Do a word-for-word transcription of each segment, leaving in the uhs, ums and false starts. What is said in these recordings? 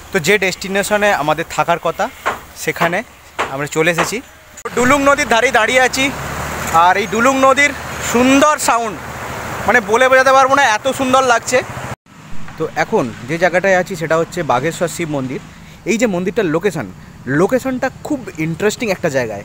তো যে ডেস্টিনেশনে আমাদের থাকার কথা সেখানে আমরা চলে এসেছি। ডুলুং নদীর ধারেই দাঁড়িয়ে আছি, আর এই ডুলুং নদীর সুন্দর সাউন্ড মানে বলে বোঝাতে পারবো না, এত সুন্দর লাগছে। তো এখন যে জায়গাটায় আছি সেটা হচ্ছে বাঘেশ্বর শিব মন্দির। এই যে মন্দিরটার লোকেশন লোকেশনটা খুব ইন্টারেস্টিং একটা জায়গায়।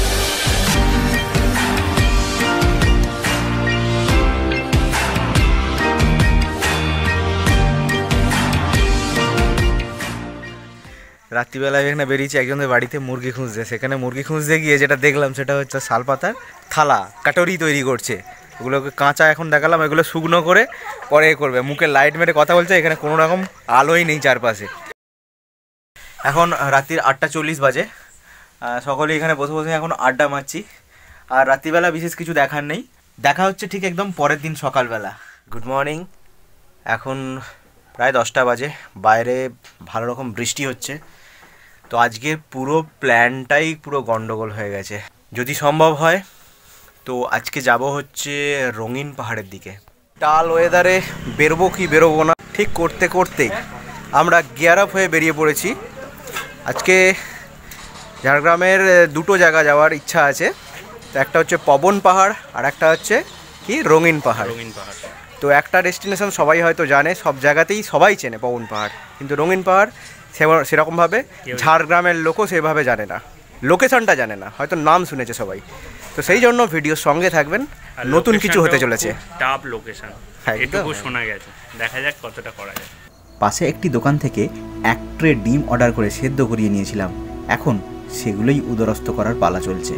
রাত্রিবেলায় এখানে বেরিয়েছি একজনের বাড়িতে মুরগি খুঁজতে। সেখানে মুরগি খুঁজতে গিয়ে যেটা দেখলাম সেটা হচ্ছে শালপাতার থালা কাটরি তৈরি করছে। ওগুলোকে কাঁচা এখন দেখালাম, এগুলো শুকনো করে পরে করবে। মুখে লাইট মেরে কথা বলছে, এখানে কোনো রকম আলোই নেই চারপাশে। এখন রাত্রির আটটা চল্লিশ বাজে, সকলে এখানে বসে বসে এখন আড্ডা মারছি। আর রাত্রিবেলা বিশেষ কিছু দেখার নেই, দেখা হচ্ছে ঠিক একদম পরের দিন সকালবেলা। Good morning. এখন প্রায় দশটা বাজে, বাইরে ভালো রকম বৃষ্টি হচ্ছে। তো আজকে পুরো প্ল্যানটাই পুরো গন্ডগোল হয়ে গেছে। যদি সম্ভব হয় তো আজকে যাব হচ্ছে রঙিন পাহাড়ের দিকে। টাল ওয়েদারে বেরোবো কি বেরোবো না ঠিক করতে করতেই আমরা গিয়ার আপ হয়ে বেরিয়ে পড়েছি। আজকে ঝাড়গ্রামের দুটো জায়গা যাওয়ার ইচ্ছা আছে। তো একটা হচ্ছে পবন পাহাড় আর একটা হচ্ছে কি রঙিন পাহাড়। রঙিন পাহাড় তো একটা ডেস্টিনেশন সবাই হয়তো জানে, সব জায়গাতেই সবাই চেনে পবন পাহাড়, কিন্তু রঙিন পাহাড় সেরকমভাবে ঝাড়গ্রামের লোকও সেভাবে জানে না, লোকেশনটা জানে না, হয়তো নাম শুনেছে সবাই। তো সেই জন্য ভিডিওর সঙ্গে থাকবেন, নতুন কিছু হতে চলেছে। টপ লোকেশন এটুকু শোনা গেছে, দেখা যাক কতটা করা যায়। পাশে একটি দোকান থেকে এক ট্রে ডিম অর্ডার করে সেদ্ধ করিয়ে নিয়েছিলাম, এখন সেগুলোই উদরস্থ করার পালা চলছে।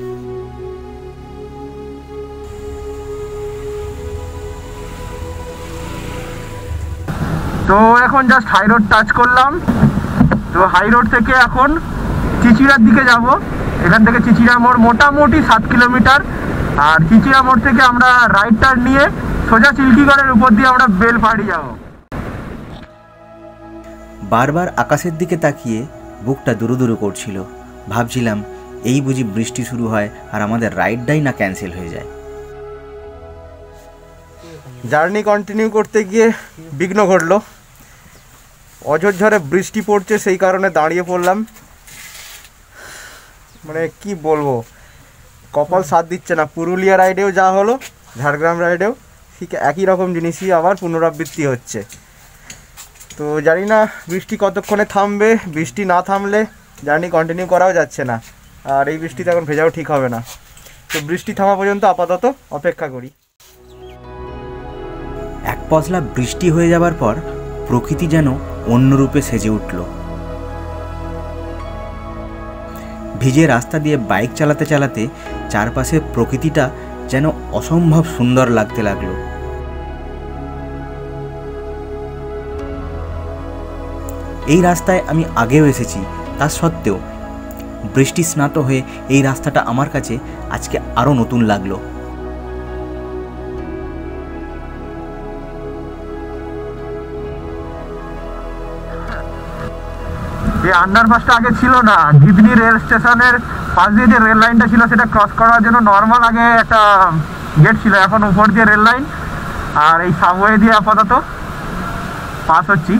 তো এখন জাস্ট হাই রোড টাচ করলাম। তো হাই রোড থেকে এখন চিচিড়ার দিকে যাব। এখান থেকে চিচিড়া মোড় মোটামুটি সাত কিলোমিটার। আর চিচিড়া মোড় থেকে আমরা রাইট টার্ন নিয়ে সোজা চিল্কিগড়ের উপর দিয়ে আমরা বেলপাহাড়ি যাব। বারবার আকাশের দিকে তাকিয়ে বুকটা দুরু দুরু করছিল। ভাবছিলাম এই বুঝি বৃষ্টি শুরু হয় আর আমাদের রাইডটাই না ক্যান্সেল হয়ে যায়। জার্নি কন্টিনিউ করতে গিয়ে বিঘ্ন ঘটলো। অঝোরঝড়ে বৃষ্টি পড়ছে, সেই কারণে দাঁড়িয়ে পড়লাম। মানে কি বলবো, কপাল সাথ দিচ্ছে না। পুরুলিয়া রাইডেও যা হলো, ঝাড়গ্রাম রাইডেও ঠিক একই রকম জিনিসই আবার পুনরাবৃত্তি হচ্ছে। তো জানি না বৃষ্টি কতক্ষণে থামবে। বৃষ্টি না থামলে জার্নি কন্টিনিউ করাও যাচ্ছে না, আর এই বৃষ্টিতে এখন ভেজাও ঠিক হবে না। তো বৃষ্টি থামা পর্যন্ত আপাতত অপেক্ষা করি। এক পশলা বৃষ্টি হয়ে যাবার পর প্রকৃতি যেন অন্য রূপে সেজে উঠল। ভিজে রাস্তা দিয়ে বাইক চালাতে চালাতে চারপাশের প্রকৃতিটা যেন অসম্ভব সুন্দর লাগতে লাগলো। এই রাস্তায় আমি আগেও এসেছি, তা সত্ত্বেও বৃষ্টি স্নাত হয়ে এই রাস্তাটা আমার কাছে আজকে আরও নতুন লাগলো। এই আন্ডারপাসটা আগে ছিল না। গিবনি রেল স্টেশনের পাশ দিয়ে যে রেল লাইনটা ছিল সেটা ক্রস করার জন্য নর্মাল আগে একটা গেট ছিল, এখন উপর দিয়ে রেল লাইন। আর এই সাবওয়ে দিয়ে আপাতত পাস হচ্ছি।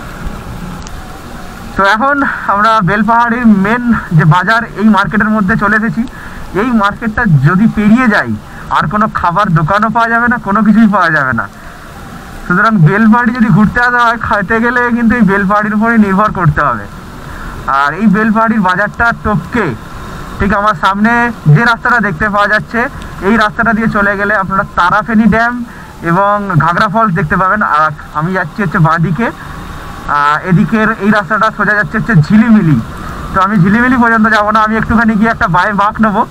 তো এখন আমরা বেলপাহাড়ির মেন যে বাজার, এই মার্কেটের মধ্যে চলে এসেছি। এই মার্কেটটা যদি পেরিয়ে যাই আর কোনো খাবার দোকানও পাওয়া যাবে না, কোনো কিছুই পাওয়া যাবে না। সুতরাং বেলপাহাড়ি যদি ঘুরতে আসা হয়, খাইতে গেলে কিন্তু এই বেলপাহাড়ির উপরে নির্ভর করতে হবে। আর এই বেলপাহাড়ির বাজারটা টপকে ঠিক আমার সামনে যে রাস্তাটা দেখতে পাওয়া যাচ্ছে, এই রাস্তাটা দিয়ে চলে গেলে আপনারা তারাফেনী ড্যাম এবং ঘাগরা ফলস দেখতে পাবেন। আর আমি যাচ্ছি হচ্ছে বাঁদিকে, এদিকের এই রাস্তাটা সোজা যাচ্ছে হচ্ছে ঝিলিমিলি। তো আমি ঝিলিমিলি পর্যন্ত যাবো না, আমি একটুখানি গিয়ে একটা বাঁয়ে বাঁক নেবো।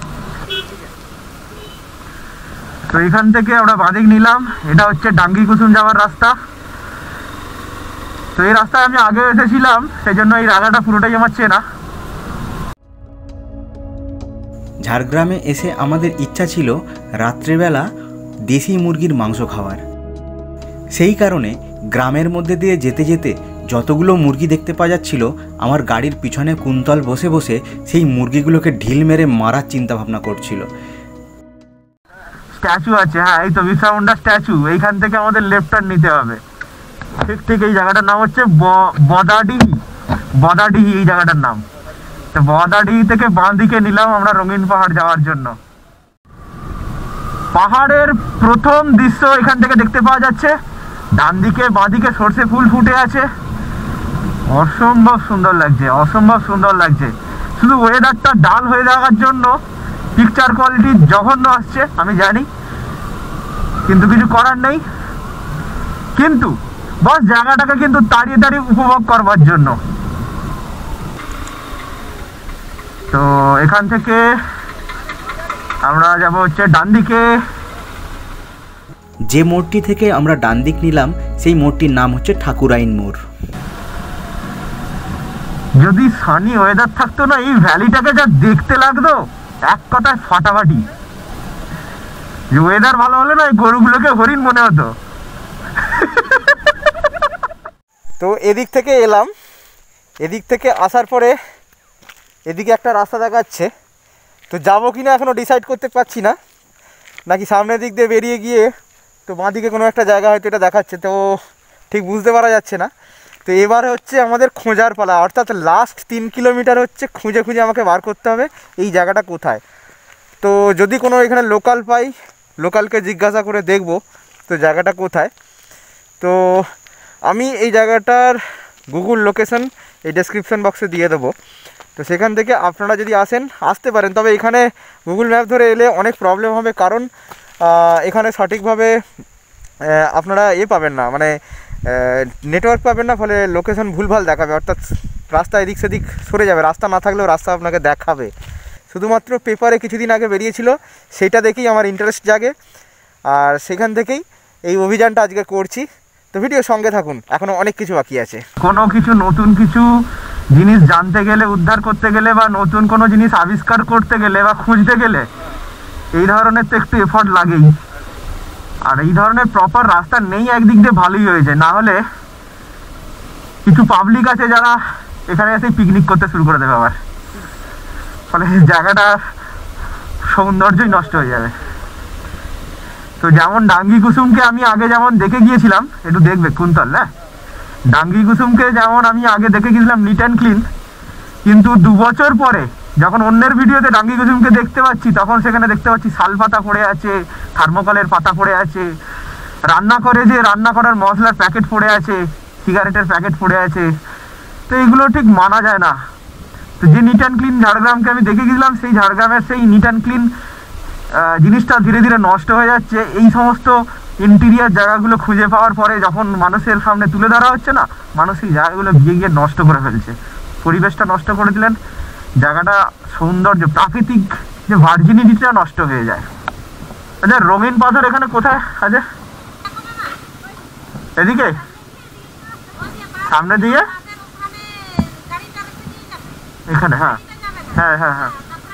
তো এখান থেকে আমরা বাঁদিক নিলাম, এটা হচ্ছে ডাঙ্গি কুসুম যাওয়ার রাস্তা। তো এই রাস্তায় আমি আগে এসেছিলাম, সেই জন্য এই রাস্তাটা পুরোটাই আমার চেনা। ঝাড়গ্রামে এসে আমাদের ইচ্ছা ছিল রাত্রেবেলা দেশি মুরগির মাংস খাওয়ার। সেই কারণে গ্রামের মধ্যে দিয়ে যেতে যেতে যতগুলো মুরগি দেখতে পাওয়া যাচ্ছিল, আমার গাড়ির পিছনে কুন্তল বসে বসে সেই মুরগিগুলোকে ঢিল মেরে মারার চিন্তা ভাবনা করছিল। স্ট্যাচু আছে, হ্যাঁ এই তো বিরসা মুন্ডা স্ট্যাচু। এইখান থেকে আমাদের লেফট টার্ন নিতে হবে। ঠিক ঠিক এই জায়গাটার নাম হচ্ছে বদাডি বদাডিহি এই জায়গাটার নাম। তো বদাডিহি থেকে বাঁ দিকে নিলাম আমরা রঙিন পাহাড় যাওয়ার জন্য। পাহাড়ের প্রথম দৃশ্য এখান থেকে দেখতে পাওয়া যাচ্ছে, ডান দিকে বাঁ দিকে সর্ষে ফুল ফুটে আছে, অসম্ভব সুন্দর লাগছে, অসম্ভব সুন্দর লাগছে। শুধু ওয়েদারটা ডাল হয়ে যাওয়ার জন্য পিকচার কোয়ালিটি জঘন্য আসছে আমি জানি, কিন্তু কিছু করার নেই। কিন্তু বস জায়গাটাকে কিন্তু দাঁড়িয়ে দাঁড়িয়ে উপভোগ করবার জন্য। তো এখান থেকে আমরা যাব হচ্ছে ডান দিকে। যে মোড়টি থেকে আমরা ডান দিক নিলাম সেই মোড়টির নাম হচ্ছে ঠাকুরাইন মোড়। যদি সানি ওয়েদার থাকতো না, এই ভ্যালিটাকে যা দেখতে লাগতো, এক কথায় ফাটাফাটি। ওয়েদার ভালো হলে না এই গরুগুলোকে হরিণ মনে হতো। তো এদিক থেকে এলাম, এদিক থেকে আসার পরে এদিকে একটা রাস্তা দেখাচ্ছে, তো যাবো কিনা এখনো ডিসাইড করতে পারছি না, নাকি সামনের দিক দিয়ে বেরিয়ে গিয়ে তো বাঁ দিকে কোনো একটা জায়গা হয়তো এটা দেখাচ্ছে, তো ঠিক বুঝতে পারা যাচ্ছে না। তো এবার হচ্ছে আমাদের খোঁজার পালা, অর্থাৎ লাস্ট তিন কিলোমিটার হচ্ছে খুঁজে খুঁজে আমাকে বার করতে হবে এই জায়গাটা কোথায়। তো যদি কোনো এখানে লোকাল পাই, লোকালকে জিজ্ঞাসা করে দেখব তো জায়গাটা কোথায়। তো আমি এই জায়গাটার গুগল লোকেশন এই ডেসক্রিপশন বক্সে দিয়ে দেবো, তো সেখান থেকে আপনারা যদি আসেন আসতে পারেন। তবে এখানে গুগল ম্যাপ ধরে এলে অনেক প্রবলেম হবে, কারণ এখানে সঠিকভাবে আপনারা এ পাবেন না, মানে নেটওয়ার্ক পাবেন না, ফলে লোকেশন ভুলভাল দেখাবে, অর্থাৎ রাস্তা এদিক সেদিক সরে যাবে। রাস্তা না থাকলেও রাস্তা আপনাকে দেখাবে। শুধুমাত্র পেপারে কিছুদিন আগে বেরিয়েছিল, সেইটা দেখেই আমার ইন্টারেস্ট জাগে, আর সেখান থেকেই এই অভিযানটা আজকে করছি। তো ভিডিও সঙ্গে থাকুন, এখনও অনেক কিছু বাকি আছে। কোনো কিছু নতুন কিছু জিনিস জানতে গেলে, উদ্ধার করতে গেলে, বা নতুন কোনো জিনিস আবিষ্কার করতে গেলে বা খুঁজতে গেলে এই ধরনের তো একটু এফর্ট লাগেই। আর এই ধরনের প্রপার রাস্তা নেই একদিক দিয়ে ভালোই হয়েছে, না হলে কিছু পাবলিক আছে যারা এখানে এসে পিকনিক করতে শুরু করে দেবে আবার, ফলে জায়গাটা সৌন্দর্যই নষ্ট হয়ে যাবে। তো যেমন ডাঙ্গি কুসুমকে আমি আগে যেমন দেখে গিয়েছিলাম, একটু দেখবে কুন্তল, হ্যাঁ ডাঙ্গি কুসুমকে যেমন আমি আগে দেখে গিয়েছিলাম নিট অ্যান্ড ক্লিন, কিন্তু দু বছর পরে যখন অন্যের ভিডিওতে ডাঙ্গি কুসুমকে দেখতে পাচ্ছি, তখন সেখানে দেখতে পাচ্ছি শাল পাতা পড়ে আছে, থার্মোকলের পাতা পড়ে আছে, রান্না করে যে রান্না করার মশলার প্যাকেট পড়ে আছে, সিগারেটের প্যাকেট পড়ে আছে। তো এগুলো ঠিক মানা যায় না। তো যে নিট অ্যান্ড ক্লিন ঝাড়গ্রামকে আমি দেখে গেছিলাম, সেই ঝাড়গ্রামের সেই নিট অ্যান্ড ক্লিন জিনিসটা ধীরে ধীরে নষ্ট হয়ে যাচ্ছে। এই সমস্ত ইন্টেরিয়ার জায়গাগুলো খুঁজে পাওয়ার পরে যখন মানুষের সামনে তুলে ধরা হচ্ছে না, মানুষ এই জায়গাগুলো গিয়ে গিয়ে নষ্ট করে ফেলছে, পরিবেশটা নষ্ট করে দিলেন, জায়গাটা সৌন্দর্য প্রাকৃতিক যে ভার্জিনিটিটা নষ্ট হয়ে যায়। আচ্ছা রঙিন পাথর এখানে কোথায় আছে? এদিকে সামনে দিয়ে এখানে, হ্যাঁ হ্যাঁ হ্যাঁ হ্যাঁ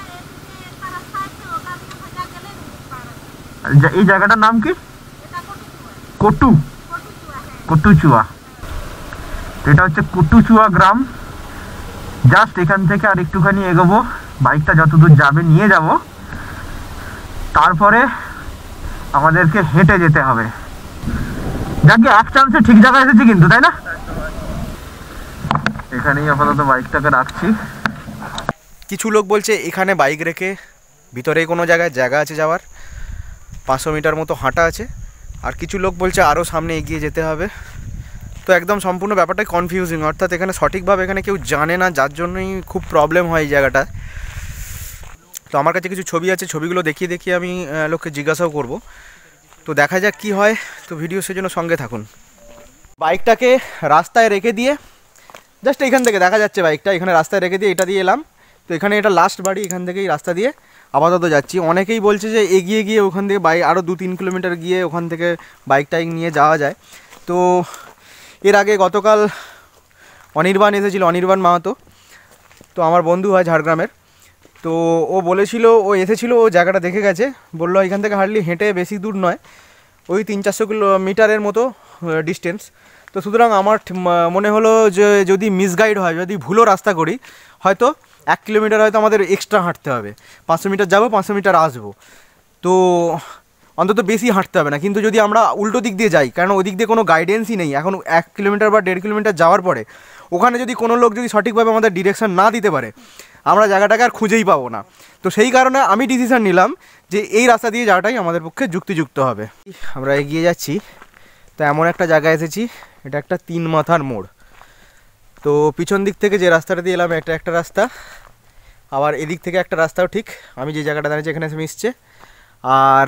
এই জায়গাটার নাম কি? কটু কটুচুয়া। এটা হচ্ছে কটুচুয়া গ্রাম। জাস্ট এখান থেকে আর একটুখানি এগোবো, বাইকটা যতদূর যাবে নিয়ে যাব, তারপরে আমাদেরকে হেঁটে যেতে হবে। যাকে এক চান্সে ঠিক জায়গায় এসেছি কিন্তু, তাই না? এখানেই আপাতত বাইকটাকে রাখছি। কিছু লোক বলছে এখানে বাইক রেখে ভিতরে কোনো জায়গায় জায়গা আছে যাওয়ার, পাঁচশো মিটার মতো হাঁটা আছে, আর কিছু লোক বলছে আরও সামনে এগিয়ে যেতে হবে। তো একদম সম্পূর্ণ ব্যাপারটাই কনফিউজিং, অর্থাৎ এখানে সঠিকভাবে এখানে কেউ জানে না, যার জন্যই খুব প্রবলেম হয় এই জায়গাটা। তো আমার কাছে কিছু ছবি আছে, ছবিগুলো দেখিয়ে দেখিয়ে আমি লোককে জিজ্ঞাসাও করব। তো দেখা যাক কি হয়। তো ভিডিও সেজন্য সঙ্গে থাকুন। বাইকটাকে রাস্তায় রেখে দিয়ে, জাস্ট এখান থেকে দেখা যাচ্ছে বাইকটা এখানে রাস্তায় রেখে দিয়ে এটা দিয়ে এলাম। তো এখানে এটা লাস্ট বাড়ি, এখান থেকেই রাস্তা দিয়ে আপাতত যাচ্ছি। অনেকেই বলছে যে এগিয়ে গিয়ে ওখান থেকে বাইক আরও দু তিন কিলোমিটার গিয়ে ওখান থেকে বাইক টাইক নিয়ে যাওয়া যায়। তো এর আগে গতকাল অনির্বাণ এসেছিল, অনির্বাণ মাহাতো, তো আমার বন্ধু হয় ঝাড়গ্রামের। তো ও বলেছিল, ও এসেছিল, ও জায়গাটা দেখে গেছে, বললো এখান থেকে হার্ডলি হেঁটে বেশি দূর নয়, ওই তিন চারশো কিলোমিটারের মতো ডিস্টেন্স। তো সুতরাং আমার মনে হলো যে যদি মিসগাইড হয়, যদি ভুলও রাস্তা করি, হয়তো এক কিলোমিটার হয়তো আমাদের এক্সট্রা হাঁটতে হবে, পাঁচশো মিটার যাবো, পাঁচশো মিটার আসবো, তো অন্তত বেশি হাঁটতে হবে না। কিন্তু যদি আমরা উল্টো দিক দিয়ে যাই, কারণ ওই দিক দিয়ে কোনো গাইডেন্সই নেই, এখন এক কিলোমিটার বা দেড় কিলোমিটার যাওয়ার পরে ওখানে যদি কোনো লোক যদি সঠিকভাবে আমাদের ডিরেকশন না দিতে পারে আমরা জায়গাটাকে আর খুঁজেই পাবো না। তো সেই কারণে আমি ডিসিশন নিলাম যে এই রাস্তা দিয়ে যাওয়াটাই আমাদের পক্ষে যুক্তিযুক্ত হবে। আমরা এগিয়ে যাচ্ছি, তো এমন একটা জায়গায় এসেছি, এটা একটা তিন মাথার মোড়। তো পিছন দিক থেকে যে রাস্তাটা দিয়ে এলাম এটা একটা রাস্তা, আবার এদিক থেকে একটা রাস্তাও ঠিক আমি যে জায়গাটা দাঁড়িয়েছি এখানে এসে মিশছে, আর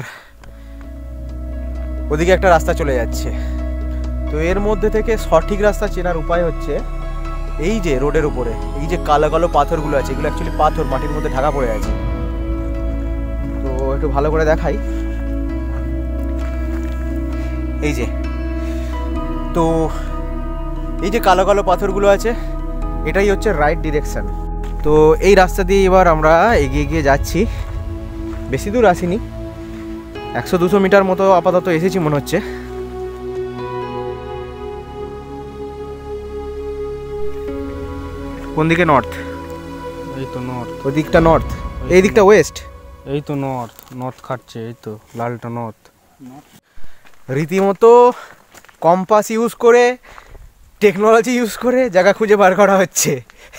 ওদিকে একটা রাস্তা চলে যাচ্ছে। তো এর মধ্যে থেকে সঠিক রাস্তা চেনার উপায় হচ্ছে এই যে রোডের উপরে এই যে কালো কালো পাথরগুলো আছে, এগুলো অ্যাকচুয়ালি পাথর মাটির মধ্যে ঢাকা পড়ে আছে। তো একটু ভালো করে দেখাই, এই যে তো এই যে কালো কালো পাথরগুলো আছে এটাই হচ্ছে রাইট ডিরেকশন। তো এই রাস্তা দিয়ে এবার আমরা এগিয়ে গিয়ে যাচ্ছি, বেশি দূর আসিনি, একশো দুশো মিটার মতো আপাতত এসেছি মনে হচ্ছে। কোন দিকে? নর্থ। এই তো নর্থ। ওই দিকটা নর্থ, এই দিকটা ওয়েস্ট। এই তো নর্থ, নর্থ খাচ্ছে, এই তো লালটা নর্থ। রীতিমতো কম্পাস ইউজ করে, টেকনোলজি ইউজ করে জায়গা খুঁজে বার করা হচ্ছে।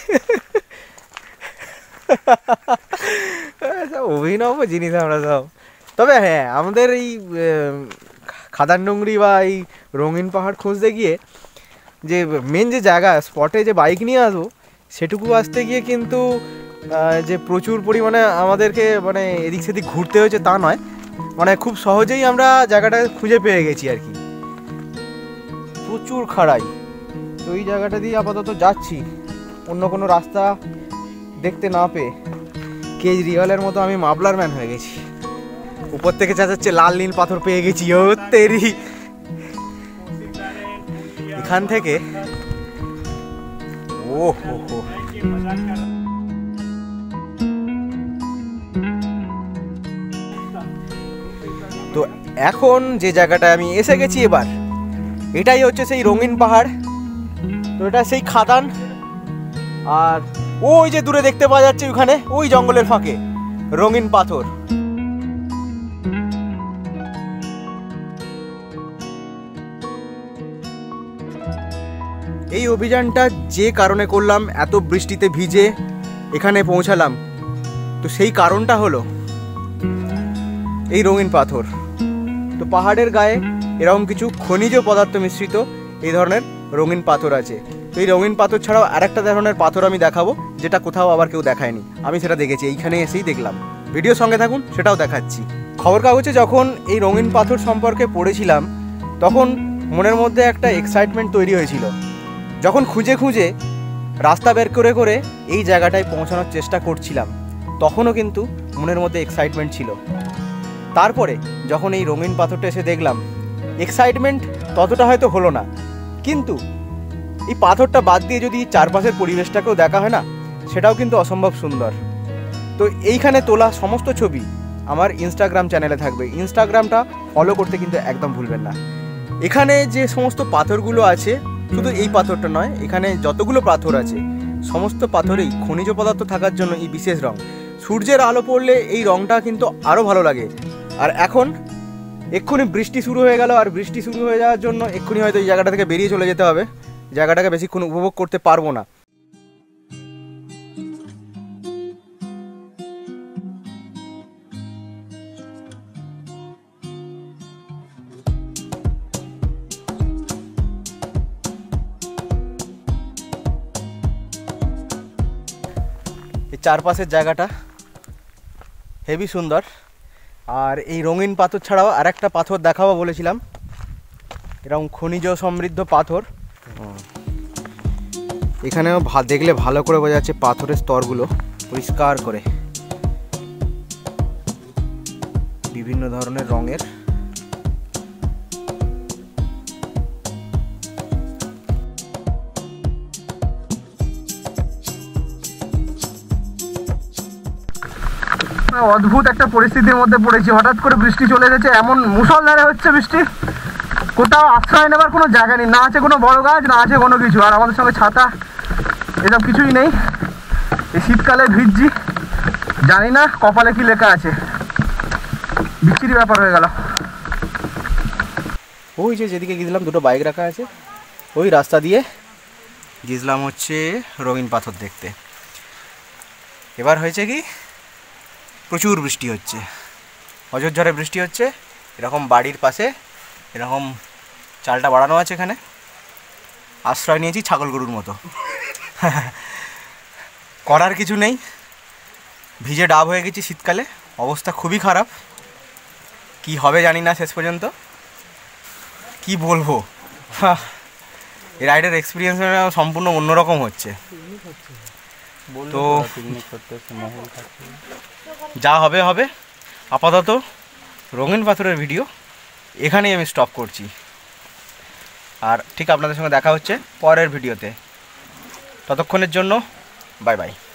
সব অভিনব জিনিস আমরা সব। তবে হ্যাঁ, আমাদের এই খাদান ডুংরি বা এই রঙিন পাহাড় খুঁজতে গিয়ে যে মেন যে জায়গা স্পটে যে বাইক নিয়ে আসবো সেটুকু আসতে গিয়ে কিন্তু যে প্রচুর পরিমাণে আমাদেরকে মানে এদিক সেদিক ঘুরতে হয়েছে তা নয়, মানে খুব সহজেই আমরা জায়গাটা খুঁজে পেয়ে গেছি আর কি। প্রচুর খাড়াই, তো এই জায়গাটা দিয়ে আপাতত যাচ্ছি, অন্য কোনো রাস্তা দেখতে না পেয়ে কেজরিওয়ালের মতো আমি মাফলার ম্যান হয়ে গেছি। উপর থেকে চাচাচ্ছে লাল নীল পাথর পেয়ে গেছি। ও তেরি, এখান থেকে ও হো হো তো এখন যে জায়গাটায় আমি এসে গেছি এবার, এটাই হচ্ছে সেই রঙিন পাহাড়। তো এটা সেই খাদান, আর ওই যে দূরে দেখতে পাওয়া যাচ্ছে ওখানে ওই জঙ্গলের ফাঁকে রঙিন পাথর। এই অভিযানটা যে কারণে করলাম, এত বৃষ্টিতে ভিজে এখানে পৌঁছালাম, তো সেই কারণটা হলো এই রঙিন পাথর। তো পাহাড়ের গায়ে এরকম কিছু খনিজ পদার্থ মিশ্রিত এই ধরনের রঙিন পাথর আছে। তো এই রঙিন পাথর ছাড়াও আরেকটা ধরনের পাথর আমি দেখাবো, যেটা কোথাও আবার কেউ দেখায়নি, আমি সেটা দেখেছি, এইখানে এসেই দেখলাম। ভিডিও সঙ্গে থাকুন, সেটাও দেখাচ্ছি। খবর কাগজে যখন এই রঙিন পাথর সম্পর্কে পড়েছিলাম তখন মনের মধ্যে একটা এক্সাইটমেন্ট তৈরি হয়েছিল। যখন খুঁজে খুঁজে রাস্তা বের করে করে এই জায়গাটায় পৌঁছানোর চেষ্টা করছিলাম তখনও কিন্তু মনের মধ্যে এক্সাইটমেন্ট ছিল। তারপরে যখন এই রঙিন পাথরটা এসে দেখলাম, এক্সাইটমেন্ট ততটা হয়তো হলো না, কিন্তু এই পাথরটা বাদ দিয়ে যদি চারপাশের পরিবেশটাকেও দেখা হয় না, সেটাও কিন্তু অসম্ভব সুন্দর। তো এইখানে তোলা সমস্ত ছবি আমার ইনস্টাগ্রাম চ্যানেলে থাকবে, ইনস্টাগ্রামটা ফলো করতে কিন্তু একদম ভুলবেন না। এখানে যে সমস্ত পাথরগুলো আছে, শুধু এই পাথরটা নয়, এখানে যতগুলো পাথর আছে সমস্ত পাথরেই খনিজ পদার্থ থাকার জন্য এই বিশেষ রং। সূর্যের আলো পড়লে এই রংটা কিন্তু আরও ভালো লাগে। আর এখন এক্ষুনি বৃষ্টি শুরু হয়ে গেল, আর বৃষ্টি শুরু হয়ে যাওয়ার জন্য এক্ষুনি হয়তো এই জায়গাটা থেকে বেরিয়ে চলে যেতে হবে, জায়গাটাকে বেশিক্ষণ উপভোগ করতে পারবো না। এই চারপাশের জায়গাটা হেভি সুন্দর। আর এই রঙিন পাথর ছাড়াও আরেকটা পাথর দেখাবো বলেছিলাম, এরকম খনিজ সমৃদ্ধ পাথর। এখানেও দেখলে ভালো করে বোঝা যাচ্ছে পাথরের স্তরগুলো পরিষ্কার করে বিভিন্ন ধরনের রঙের। অদ্ভুত একটা পরিস্থিতির মধ্যে পড়েছি, হঠাৎ করে বৃষ্টি চলে গেছে, এমন মুষলধারে হচ্ছে বৃষ্টি, কোথাও আশ্রয় নেবার কোনো জায়গা নেই, না আছে কোনো বড় গাছ, না আছে কোনো কিছু, আর আমাদের সঙ্গে ছাতা এসব কিছুই নেই। এই শীতকালে ভিজছি, জানি না কপালে কি লেখা আছে, বিচ্ছিরি ব্যাপার হয়ে গেল। ওই যে যেদিকে গেছিলাম দুটো বাইক রাখা আছে, ওই রাস্তা দিয়ে গিয়েছিলাম হচ্ছে রঙিন পাথর দেখতে। এবার হয়েছে কি, প্রচুর বৃষ্টি হচ্ছে, অঝোরঝড়ে বৃষ্টি হচ্ছে। এরকম বাড়ির পাশে এরকম চালটা বাড়ানো আছে, এখানে আশ্রয় নিয়েছি ছাগল গরুর মতো। করার কিছু নেই, ভিজে ডাব হয়ে গেছি শীতকালে, অবস্থা খুবই খারাপ। কি হবে জানি না শেষ পর্যন্ত, কি বলবো। এই রাইডের এক্সপিরিয়েন্স সম্পূর্ণ অন্যরকম হচ্ছে। তো যা হবে হবে। আপাতত রঙিন পাথরের ভিডিও এখানেই আমি স্টপ করছি, আর ঠিক আপনাদের সঙ্গে দেখা হচ্ছে পরের ভিডিওতে। ততক্ষণের জন্য বাই বাই।